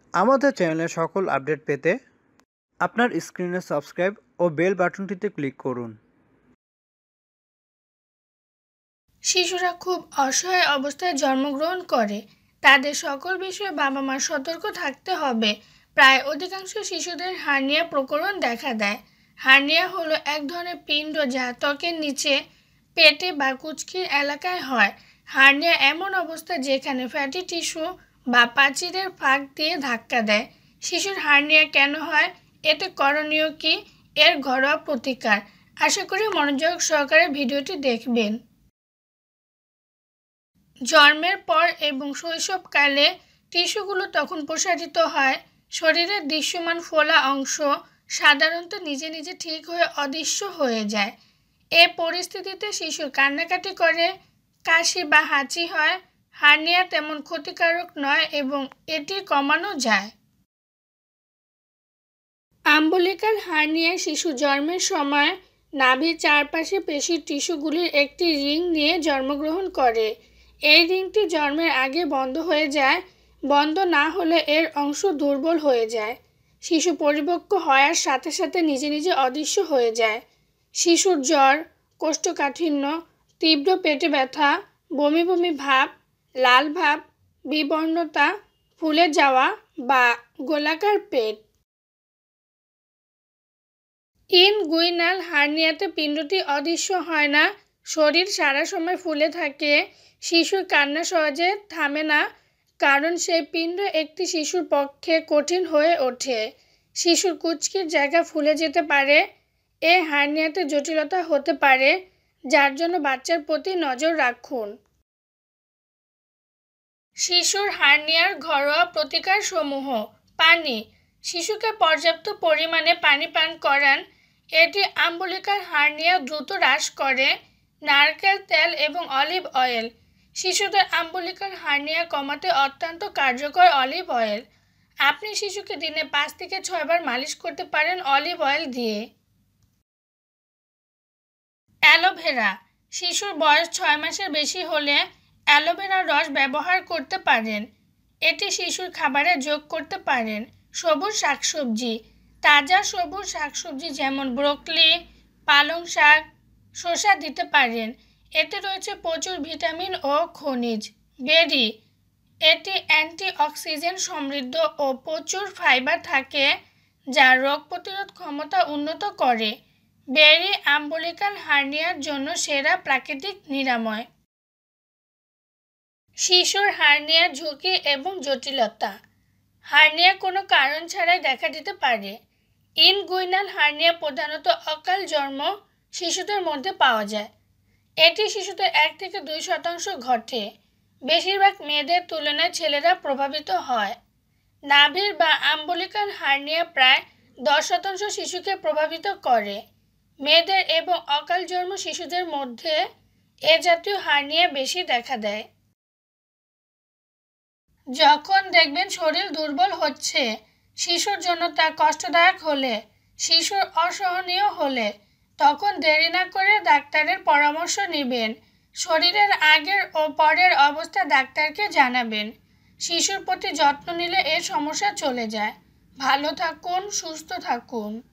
আমাদের চ্যানেলের সকল আপডেট পেতে আপনার স্ক্রিনে সাবস্ক্রাইব ও বেল বাটনটিতে ক্লিক করুন। শিশুরা খুব অসহায় অবস্থায় জন্মগ্রহণ করে। তাদের সকল বিষয়ে বাবা মার সতর্ক থাকতে হবে। প্রায় অধিকাংশ শিশুদের হার্নিয়া প্রকরণ দেখা দেয়। হার্নিয়া হলো এক ধরনের পিণ্ড যা ত্বকের নিচে, পেটে বা কুঁচকির এলাকায় হয়। হার্নিয়া এমন অবস্থা যেখানে ফ্যাটি টিস্যু বা প্রাচীরের ফাঁক দিয়ে ধাক্কা দেয়। শিশুর হার্নিয়া কেন হয়, এতে করণীয় কি, এর ঘরোয়া প্রতিকার। আশা করি মনোযোগ সহকারে ভিডিওটি দেখবেন। জন্মের পর এবং শৈশবকালে টিস্যুগুলো তখন প্রসারিত হয়। শরীরের দৃশ্যমান ফোলা অংশ সাধারণত নিজে নিজে ঠিক হয়ে অদৃশ্য হয়ে যায়। এ পরিস্থিতিতে শিশু কান্নাকাটি করে, কাশি বা হাঁচি হয়। হার্নিয়া তেমন ক্ষতিকারক নয় এবং এটি কমানো যায়। আম্বলিকাল হার্নিয়া শিশু জন্মের সময় নাভির চারপাশে পেশির টিস্যুগুলির একটি রিং নিয়ে জন্মগ্রহণ করে। এই রিংটি জন্মের আগে বন্ধ হয়ে যায়। বন্ধ না হলে এর অংশ দুর্বল হয়ে যায়। শিশু পরিপক্ক হওয়ার সাথে সাথে নিজে নিজে অদৃশ্য হয়ে যায়। শিশুর জ্বর, কোষ্ঠকাঠিন্য, তীব্র পেটে ব্যথা, বমি বমি ভাব, লাল ভাব, বিবর্ণতা, ফুলে যাওয়া বা গোলাকার পেট। ইনগুইনাল হার্নিয়াতে পিণ্ডটি অদৃশ্য হয় না। শরীর সারা সময় ফুলে থাকে। শিশুর কান্না সহজে থামে না, কারণ সেই পিণ্ড একটি শিশুর পক্ষে কঠিন হয়ে ওঠে। শিশুর কুঁচকির জায়গা ফুলে যেতে পারে। এ হার্নিয়াতে জটিলতা হতে পারে, যার জন্য বাচ্চার প্রতি নজর রাখুন। শিশুর হার্নিয়ার ঘরোয়া প্রতিকার সমূহ। পানি। শিশুকে পর্যাপ্ত পরিমাণে পানি পান করান। এটি আম্বলিকাল হার্নিয়া দ্রুত হ্রাস করে। নারকেল তেল এবং অলিভ অয়েল। শিশুদের আম্বলিকাল হার্নিয়া কমাতে অত্যন্ত কার্যকর অলিভ অয়েল। আপনি শিশুকে দিনে 5 থেকে 6 বার মালিশ করতে পারেন অলিভ অয়েল দিয়ে। অ্যালোভেরা। শিশুর বয়স 6 মাসের বেশি হলে অ্যালোভেরার রস ব্যবহার করতে পারেন। এটি শিশুর খাবারে যোগ করতে পারেন। সবুজ শাকসবজি। তাজা সবুজ শাকসবজি যেমন ব্রোকলি, পালং শাক, শসা দিতে পারেন। এতে রয়েছে প্রচুর ভিটামিন ও খনিজ। বেরি। এটি অ্যান্টিঅক্সিডেন্ট সমৃদ্ধ ও প্রচুর ফাইবার থাকে, যা রোগ প্রতিরোধ ক্ষমতা উন্নত করে। বেরি আম্বলিকাল হার্নিয়ার জন্য সেরা প্রাকৃতিক নিরাময়। শিশুর হার্নিয়ার ঝুঁকি এবং জটিলতা। হার্নিয়া কোনো কারণ ছাড়াই দেখা দিতে পারে। ইনগুইনাল হার্নিয়া প্রধানত অকাল জন্ম শিশুদের মধ্যে পাওয়া যায়। এটি শিশুদের 1 থেকে 2% ঘটে। বেশিরভাগ মেয়েদের তুলনায় ছেলেরা প্রভাবিত হয়। নাভির বা আম্বলিকাল হার্নিয়া প্রায় 10% শিশুকে প্রভাবিত করে। মেয়েদের এবং অকাল জন্ম শিশুদের মধ্যে এ জাতীয় হার্নিয়া বেশি দেখা দেয়। যখন দেখবেন শরীর দুর্বল হচ্ছে, শিশুর জন্য তা কষ্টদায়ক হলে, শিশুর অসহনীয় হলে, তখন দেরি না করে ডাক্তারের পরামর্শ নেবেন। শরীরের আগের ও পরের অবস্থা ডাক্তারকে জানাবেন। শিশুর প্রতি যত্ন নিলে এর সমস্যা চলে যায়। ভালো থাকুন, সুস্থ থাকুন।